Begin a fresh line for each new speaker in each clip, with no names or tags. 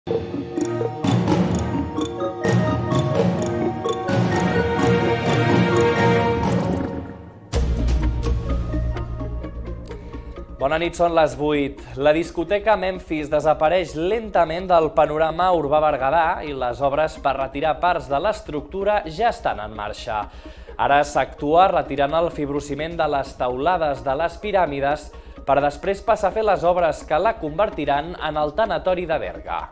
Bona nit, són les 8. La discoteca Memphis desapareix lentament del panorama urbà berguedà i les obres per retirar parts de l'estructura ja estan en marxa. Ara s'actua retirant el fibrociment de les teulades de les piràmides per després passar a fer les obres que la convertiran en el tanatori de Berga.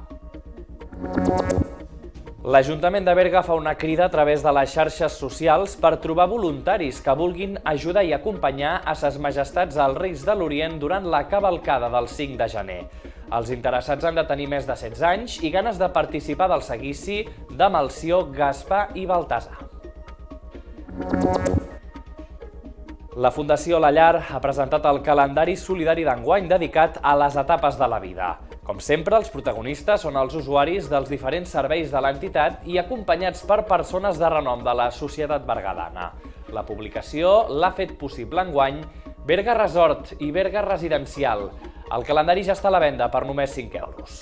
L'Ajuntament de Berga fa una crida a través de les xarxes socials per trobar voluntaris que vulguin ajudar i acompanyar a ses majestats als Reis de l'Orient durant la cavalcada del 5 de gener. Els interessats han de tenir més de 16 anys i ganes de participar del seguici de Melcior, Gaspar i Baltasar. La Fundació La Llar ha presentat el calendari solidari d'enguany dedicat a les etapes de la vida. Com sempre, els protagonistes són els usuaris dels diferents serveis de l'entitat i acompanyats per persones de renom de la societat berguedana. La publicació l'ha fet possible enguany Berga Resort i Berga Residencial. El calendari ja està a la venda per només 5 euros.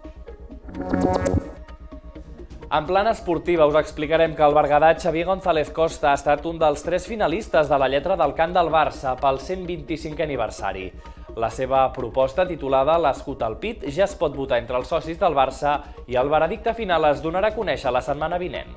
En plan esportiva us explicarem que el berguedà Xavier González Costa ha estat un dels 3 finalistes de la lletra del cant del Barça pel 125è aniversari. La seva proposta, titulada L'escut al pit, ja es pot votar entre els socis del Barça i el veredicte final es donarà a conèixer la setmana vinent.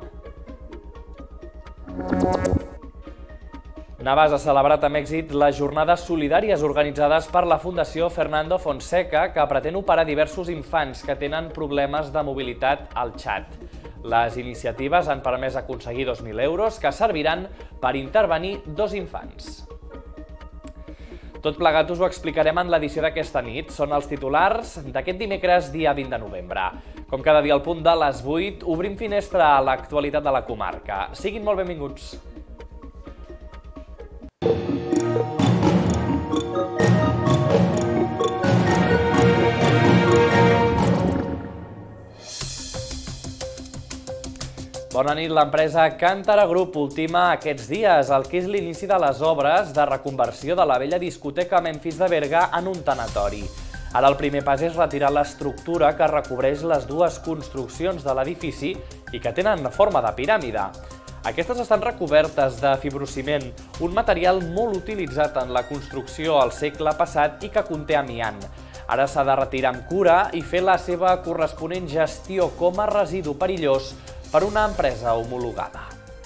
Navàs ha celebrat amb èxit les jornades solidàries organitzades per la Fundació Fernando Fonseca, que pretén operar diversos infants que tenen problemes de mobilitat al Txad. Les iniciatives han permès aconseguir 2.000 euros que serviran per intervenir 2 infants. Tot plegat us ho explicarem en l'edició d'aquesta nit. Són els titulars d'aquest dimecres, dia 20 de novembre. Com cada dia al punt de les 8, obrim finestra a l'actualitat de la comarca. Siguin molt benvinguts. Bona nit. L'empresa Càntara Group ultima aquests dies el que és l'inici de les obres de reconversió de la vella discoteca Memphis de Berga en un tanatori. Ara el primer pas és retirar l'estructura que recobreix les 2 construccions de l'edifici i que tenen forma de piràmide. Aquestes estan recobertes de fibrociment, un material molt utilitzat en la construcció al segle passat i que conté amiant. Ara s'ha de retirar amb cura i fer la seva corresponent gestió com a residu perillós per una empresa homologada.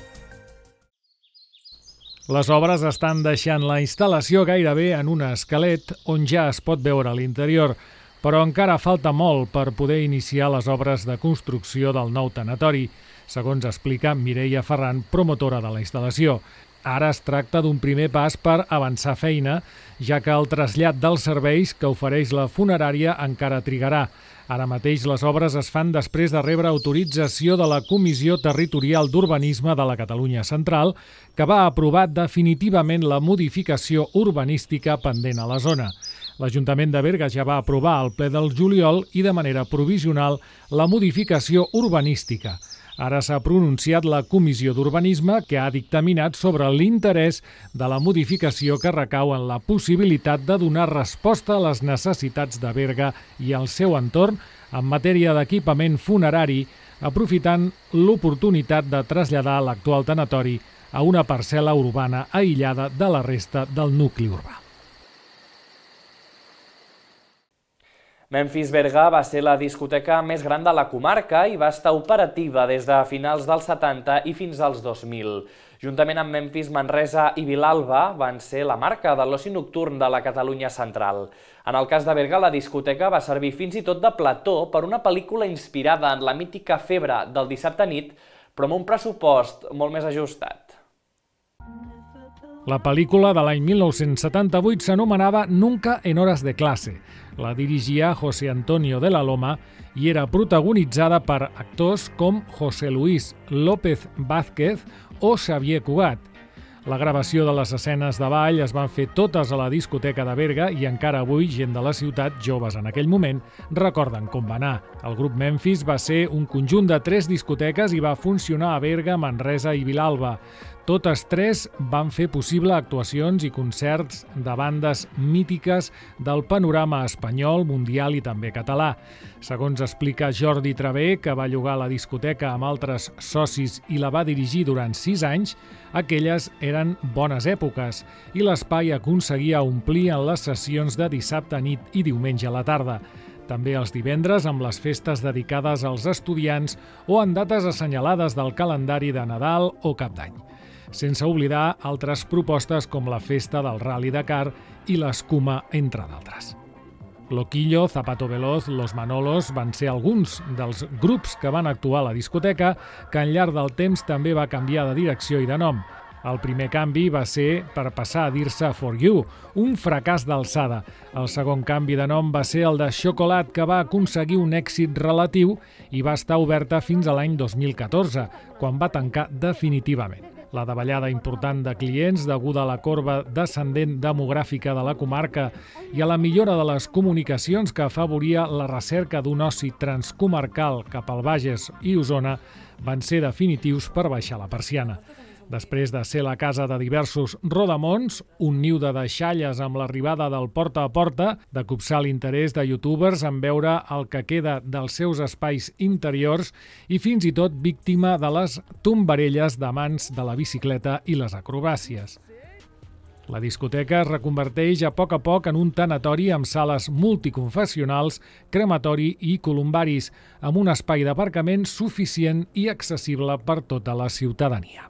Les obres estan deixant la instal·lació gairebé en un esquelet on ja es pot veure l'interior, però encara falta molt per poder iniciar les obres de construcció del nou tanatori, segons explica Mireia Ferran, promotora de la instal·lació. Ara es tracta d'un primer pas per avançar feina, ja que el trasllat dels serveis que ofereix la funerària encara trigarà. Ara mateix les obres es fan després de rebre autorització de la Comissió Territorial d'Urbanisme de la Catalunya Central, que va aprovar definitivament la modificació urbanística pendent a la zona. L'Ajuntament de Berga ja va aprovar al ple del juliol i de manera provisional la modificació urbanística. Ara s'ha pronunciat la Comissió d'Urbanisme, que ha dictaminat sobre l'interès de la modificació que recau en la possibilitat de donar resposta a les necessitats de Berga i el seu entorn en matèria d'equipament funerari, aprofitant l'oportunitat de traslladar l'actual tanatori a una parcel·la urbana aïllada de la resta del nucli urbà.
Memphis Berga va ser la discoteca més gran de la comarca i va estar operativa des de finals dels 70 i fins als 2000. Juntament amb Memphis, Manresa i Vilalba van ser la marca de l'oci nocturn de la Catalunya central. En el cas de Berga, la discoteca va servir fins i tot de plató per una pel·lícula inspirada en la mítica febre del dissabte nit, però amb un pressupost molt més ajustat.
La pel·lícula de l'any 1978 s'anomenava Nunca en horas de clase. La dirigia José Antonio de la Loma i era protagonitzada per actors com José Luis López Vázquez o Xavier Cugat. La gravació de les escenes de ball es van fer totes a la discoteca de Berga i encara avui gent de la ciutat, joves en aquell moment, recorden com va anar. El grup Memphis va ser un conjunt de 3 discoteques i va funcionar a Berga, Manresa i Vilalba. Totes tres van fer possible actuacions i concerts de bandes mítiques del panorama espanyol, mundial i també català. Segons explica Jordi Travé, que va llogar la discoteca amb altres socis i la va dirigir durant 6 anys, aquelles eren bones èpoques i l'espai aconseguia omplir en les sessions de dissabte a nit i diumenge a la tarda. També els divendres amb les festes dedicades als estudiants o en dates assenyalades del calendari de Nadal o Cap d'Any. Sense oblidar altres propostes com la festa del Rally Dakar i l'Escuma, entre d'altres. Loquillo, Zapato Veloz, Los Manolos van ser alguns dels grups que van actuar a la discoteca, que al llarg del temps també va canviar de direcció i de nom. El primer canvi va ser per passar a dir-se For You, un fracàs d'alçada. El segon canvi de nom va ser el de Xocolat, que va aconseguir un èxit relatiu i va estar oberta fins a l'any 2014, quan va tancar definitivament. La davallada important de clients deguda a la corba descendent demogràfica de la comarca i a la millora de les comunicacions que afavoria la recerca d'un oci transcomarcal cap al Bages i Osona van ser definitius per baixar la persiana. Després de ser la casa de diversos rodamons, un niu de deixalles amb l'arribada del porta a porta, de copsar l'interès de youtubers en veure el que queda dels seus espais interiors i fins i tot víctima de les tombarelles d'amants de la bicicleta i les acrobàcies. La discoteca es reconverteix a poc en un tanatori amb sales multiconfessionals, crematori i columbaris, amb un espai d'aparcament suficient i accessible per tota la ciutadania.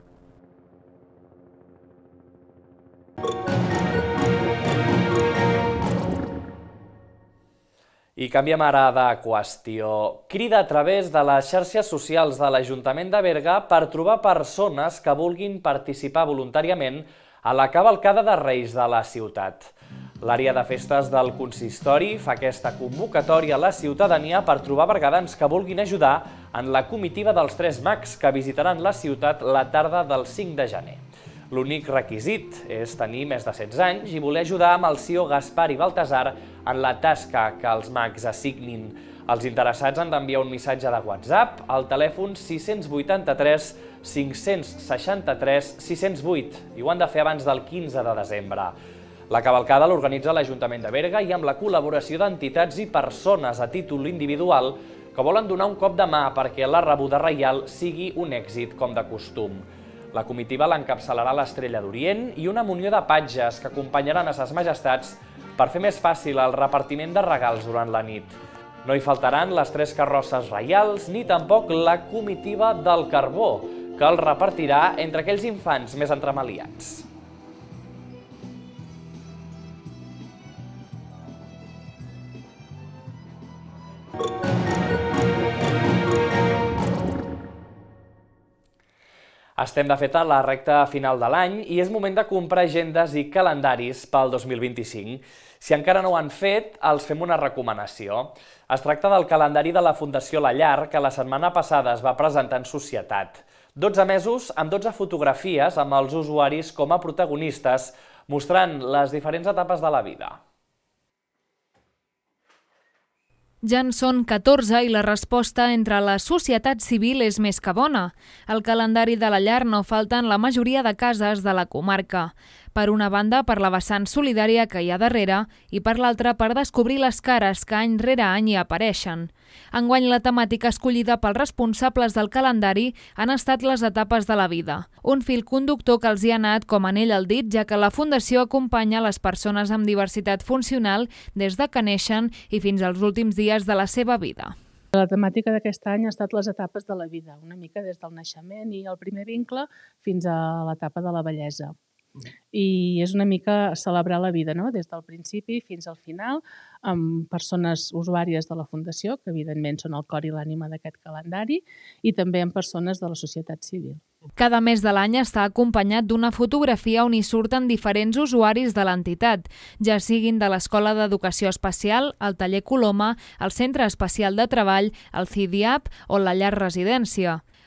I canviem ara de qüestió. Crida a través de les xarxes socials de l'Ajuntament de Berga per trobar persones que vulguin participar voluntàriament a la cavalcada de Reis de la ciutat. L'àrea de festes del consistori fa aquesta convocatòria a la ciutadania per trobar bergadans que vulguin ajudar en la comitiva dels Tres Mags que visitaran la ciutat la tarda del 5 de gener. L'únic requisit és tenir més de 16 anys i voler ajudar amb el CEO Gaspar i Baltasar en la tasca que els mags assignin. Els interessats han d'enviar un missatge de WhatsApp al telèfon 683 563 608 i ho han de fer abans del 15 de desembre. La cavalcada l'organitza l'Ajuntament de Berga i amb la col·laboració d'entitats i persones a títol individual que volen donar un cop de mà perquè la rebuda reial sigui un èxit com de costum. La comitiva l'encapçalarà l'Estrella d'Orient i una munió de patges que acompanyaran a ses majestats per fer més fàcil el repartiment de regals durant la nit. No hi faltaran les 3 carrosses reials ni tampoc la comitiva del carbó, que el repartirà entre aquells infants més entremaliats. Estem de fet a la recta final de l'any i és moment de comprar agendes i calendaris pel 2025. Si encara no ho han fet, els fem una recomanació. Es tracta del calendari de la Fundació La Llar, que la setmana passada es va presentar en societat. 12 mesos amb 12 fotografies amb els usuaris com a protagonistes, mostrant les diferents etapes de la vida.
Ja en són 14 i la resposta entre la societat civil és més que bona. Al calendari de la llar no falten la majoria de cases de la comarca. Per una banda, per la vessant solidària que hi ha darrere i per l'altra per descobrir les cares que any rere any hi apareixen. Enguany la temàtica escollida pels responsables del calendari han estat les etapes de la vida. Un fil conductor que els hi ha anat com anell al dit, ja que la Fundació acompanya les persones amb diversitat funcional des de que neixen i fins als últims dies de la seva vida.
La temàtica d'aquest any ha estat les etapes de la vida, una mica des del naixement i el primer vincle fins a l'etapa de la vellesa. I és una mica celebrar la vida, no? Des del principi fins al final, amb persones usuàries de la Fundació, que evidentment són el cor i l'ànima d'aquest calendari, i també amb persones de la societat civil.
Cada mes de l'any està acompanyat d'una fotografia on hi surten diferents usuaris de l'entitat, ja siguin de l'Escola d'Educació Especial, el Taller Coloma, el Centre Especial de Treball, el CIDIAP o la Llar Residència.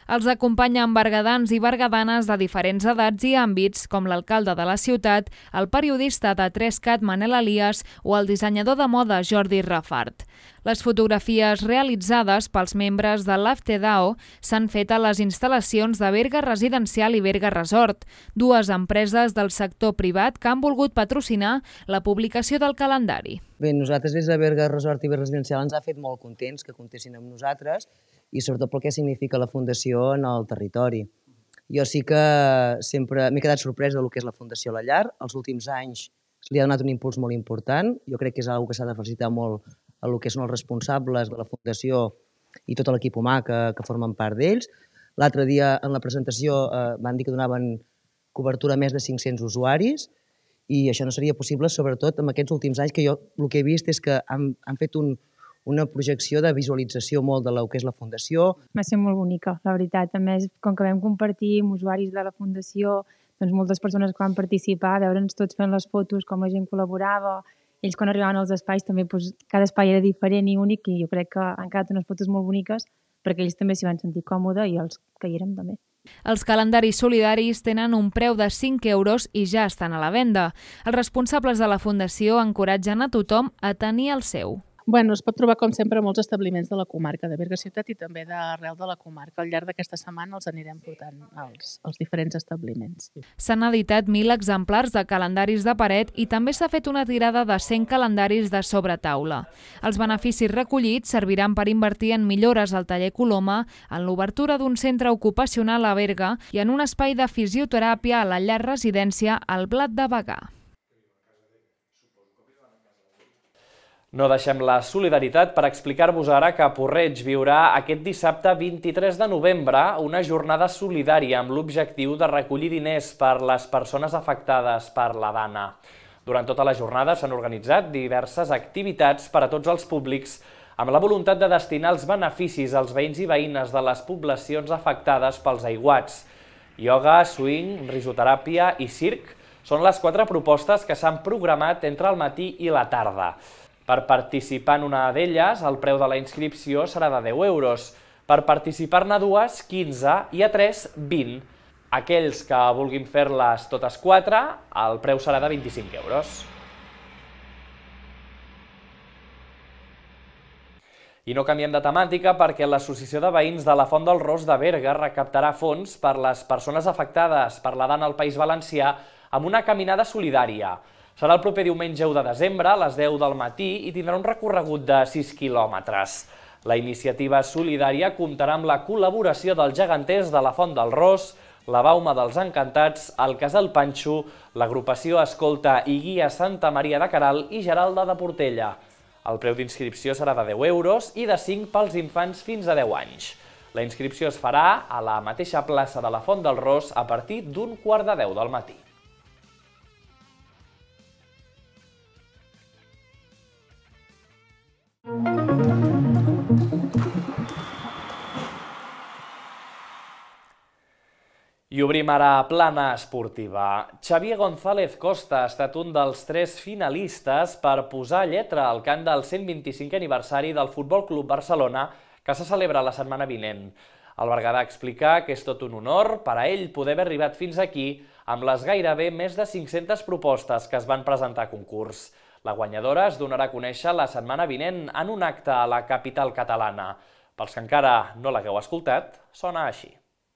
Els acompanyen bergadans i bergadanes de diferents edats i àmbits, com l'alcalde de la ciutat, el periodista de 3cat Manel Elias o el dissenyador de moda Jordi Rafart. Les fotografies realitzades pels membres de l'AFTEDAO s'han fet a les instal·lacions de Berga Residencial i Berga Resort, dues empreses del sector privat que han volgut patrocinar la publicació del calendari.
Bé, nosaltres des de Berga Resort i Berga Residencial ens ha fet molt contents que comptessin amb nosaltres i sobretot pel que significa la Fundació en el territori. Jo sí que sempre m'he quedat sorpresa del que és la Fundació La Llar. Els últims anys li ha donat un impuls molt important. Jo crec que és una cosa que s'ha de felicitar molt a lo que són els responsables de la Fundació i tot l'equip humà que formen part d'ells. L'altre dia en la presentació van dir que donaven cobertura a més de 500 usuaris i això no seria possible, sobretot en aquests últims anys, que jo el que he vist és que han fet una projecció de visualització molt de lo que és la Fundació.
Va ser molt bonica, la veritat. A més, com que vam compartir amb usuaris de la Fundació, doncs moltes persones que van participar, veure'ns tots fent les fotos, com la gent col·laborava, ells quan arribaven als espais també cada espai era diferent i únic i jo crec que han quedat unes fotos molt boniques perquè ells també s'hi van sentir còmodes i els que hi érem també.
Els calendaris solidaris tenen un preu de 5 euros i ja estan a la venda. Els responsables de la Fundació encoratgen a tothom a tenir el seu.
Bueno, es pot trobar, com sempre, a molts establiments de la comarca de Berga Ciutat i també d'arrel de la comarca. Al llarg d'aquesta setmana els anirem portant als diferents establiments.
S'han editat 1.000 exemplars de calendaris de paret i també s'ha fet una tirada de 100 calendaris de sobretaula. Els beneficis recollits serviran per invertir en millores al taller Coloma, en l'obertura d'un centre ocupacional a Berga i en un espai de fisioteràpia a la llar residència al Blat de Bagà.
No deixem la solidaritat per explicar-vos ara que Porreig viurà aquest dissabte 23 de novembre una jornada solidària amb l'objectiu de recollir diners per les persones afectades per la Dana. Durant tota la jornada s'han organitzat diverses activitats per a tots els públics amb la voluntat de destinar els beneficis als veïns i veïnes de les poblacions afectades pels aiguats. Ioga, swing, risoteràpia i circ són les 4 propostes que s'han programat entre el matí i la tarda. Per participar en una d'elles, el preu de la inscripció serà de 10 euros. Per participar-ne dues, 15 i a 3, 20. Aquells que vulguin fer-les totes 4, el preu serà de 25 euros. I no canviem de temàtica perquè l'Associació de Veïns de la Font del Ros de Berga recaptarà fons per les persones afectades per la Dana al País Valencià amb una caminada solidària. Serà el proper diumenge 1 de desembre a les 10 del matí i tindrà un recorregut de 6 quilòmetres. La iniciativa solidària comptarà amb la col·laboració dels geganters de la Font del Ros, la Bauma dels Encantats, el Casal Panxo, l'agrupació Escolta i Guia Santa Maria de Caral i Geralda de Portella. El preu d'inscripció serà de 10 euros i de 5 pels infants fins a 10 anys. La inscripció es farà a la mateixa plaça de la Font del Ros a partir d'un 9:45 del matí. I obrim ara plana esportiva. Xavier González Costa ha estat un dels 3 finalistes per posar lletra al cant del 125è aniversari del Futbol Club Barcelona que se celebra la setmana vinent. El berguedà explica que és tot un honor per a ell poder haver arribat fins aquí amb les gairebé més de 500 propostes que es van presentar a concurs. La guanyadora es donarà a conèixer la setmana vinent en un acte a la capital catalana. Pels que encara no l'hagueu escoltat, sona així.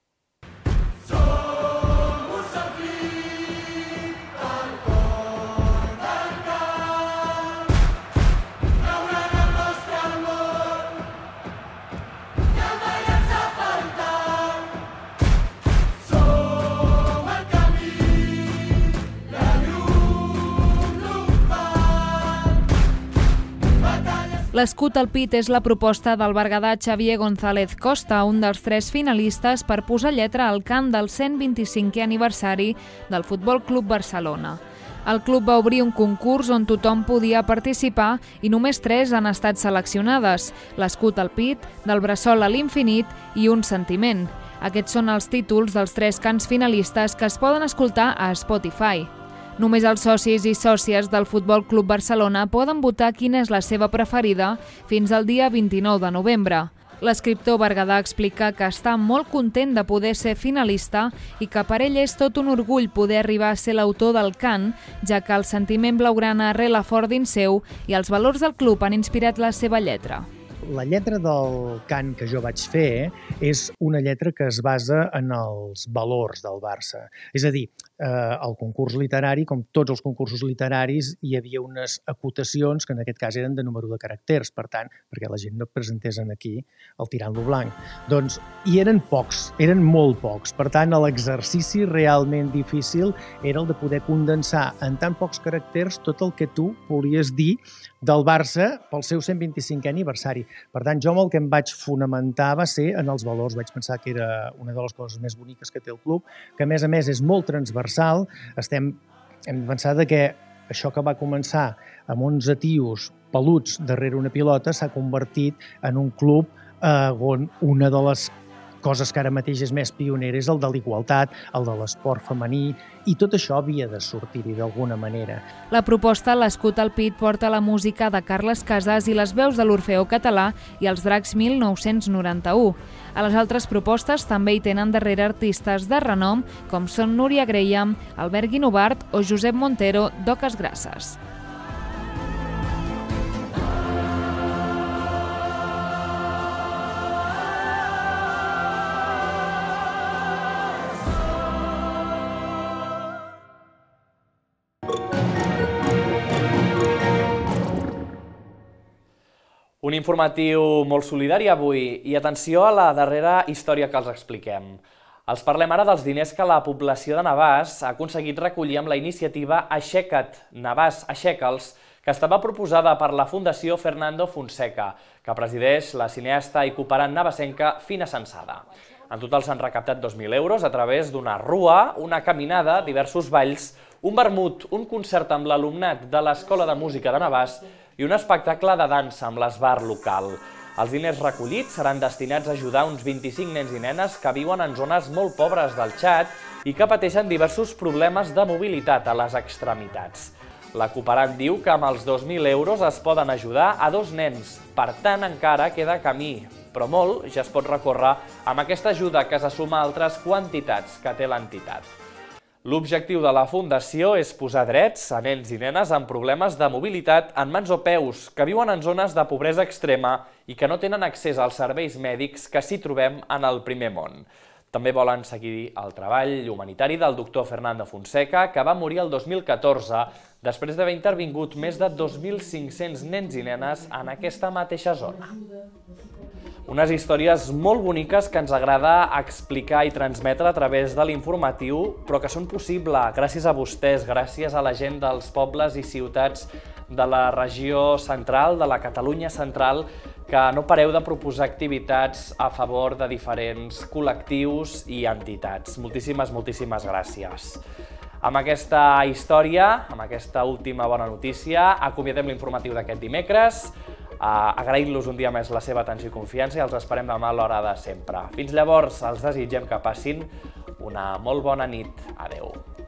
L'escut al pit és la proposta del berguedà Xavier González Costa, un dels 3 finalistes per posar lletra al cant del 125è aniversari del Futbol Club Barcelona. El club va obrir un concurs on tothom podia participar i només 3 han estat seleccionades: l'escut al pit, del bressol a l'infinit i un sentiment. Aquests són els títols dels 3 cants finalistes que es poden escoltar a Spotify. Només els socis i sòcies del Futbol Club Barcelona poden votar quina és la seva preferida fins al dia 29 de novembre. L'escriptor berguedà explica que està molt content de poder ser finalista i que per ell és tot un orgull poder arribar a ser l'autor del cant, ja que el sentiment blaugrana arrela fort dins seu i els valors del club han inspirat la seva lletra.
La lletra del cant que jo vaig fer és una lletra que es basa en els valors del Barça. És a dir, el concurs literari, com tots els concursos literaris, hi havia unes acotacions que en aquest cas eren de número de caràcters, per tant, perquè la gent no presentés aquí el tirant-lo blanc. Doncs hi eren pocs, eren molt pocs. Per tant, l'exercici realment difícil era el de poder condensar en tan pocs caràcters tot el que tu volies dir del Barça pel seu 125è aniversari. Per tant, jo amb el que em vaig fonamentar va ser en els valors. Vaig pensar que era una de les coses més boniques que té el club, que a més és molt transversal. Hem pensat que això que va començar amb 11 tios peluts darrere una pilota s'ha convertit en un club on una de les coses que ara mateix és més pionera és el de l'igualtat, el de l'esport femení, i tot això havia de sortir-hi d'alguna manera.
La proposta, l'escut al pit, porta la música de Carles Casas i les veus de l'Orfeó Català i els Dracs 1991. A les altres propostes també hi tenen darrere artistes de renom, com són Núria Graham, Albert Guinovart o Josep Montero d'Oques Grasses.
Un informatiu molt solidari avui i atenció a la darrera història que els expliquem. Els parlem ara dels diners que la població de Navàs ha aconseguit recollir amb la iniciativa Aixeca't, Navàs, aixeca'ls, que estava proposada per la Fundació Fernando Fonseca, que presideix la cineasta i cooperant navasenca Fina Sensada. En total s'han recaptat 2.000 euros a través d'una rua, una caminada, diversos balls, un vermut, un concert amb l'alumnat de l'Escola de Música de Navàs i un espectacle de dansa amb l'esbar local. Els diners recollits seran destinats a ajudar uns 25 nens i nenes que viuen en zones molt pobres del Txad i que pateixen diversos problemes de mobilitat a les extremitats. La cooperant diu que amb els 2.000 euros es poden ajudar a 2 nens, per tant encara queda camí, però molt ja es pot recórrer amb aquesta ajuda que se suma a altres quantitats que té l'entitat. L'objectiu de la Fundació és posar drets a nens i nenes amb problemes de mobilitat en mans o peus, que viuen en zones de pobresa extrema i que no tenen accés als serveis mèdics que s'hi trobem en el primer món. També volen seguir el treball humanitari del doctor Fernando Fonseca, que va morir el 2014, després d'haver intervingut més de 2.500 nens i nenes en aquesta mateixa zona. Unes històries molt boniques que ens agrada explicar i transmetre a través de l'informatiu, però que són possibles gràcies a vostès, gràcies a la gent dels pobles i ciutats de la regió central, de la Catalunya central, que no pareu de proposar activitats a favor de diferents col·lectius i entitats. Moltíssimes, moltíssimes gràcies. Amb aquesta història, amb aquesta última bona notícia, acomiadem l'informatiu d'aquest dimecres, agraint-los un dia més la seva atenció i confiança i els esperem demà a l'hora de sempre. Fins llavors, els desitgem que passin una molt bona nit. Adeu.